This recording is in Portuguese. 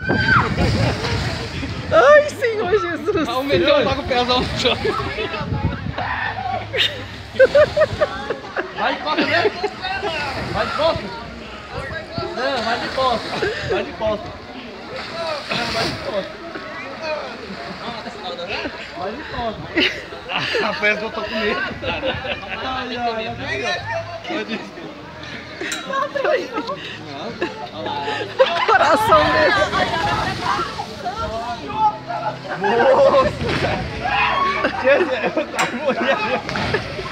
Ai, Senhor Jesus. Ah, o melhor tá com o pezão no chão. Vai de costa, né? Vai de costa. Não, vai de costa. Vai de costa. Não, vai de costa. Vai de costa. Ah, parece que eu tô com medo. Ai, ai, ai. Coração dele. Moço! Eu tava olhando.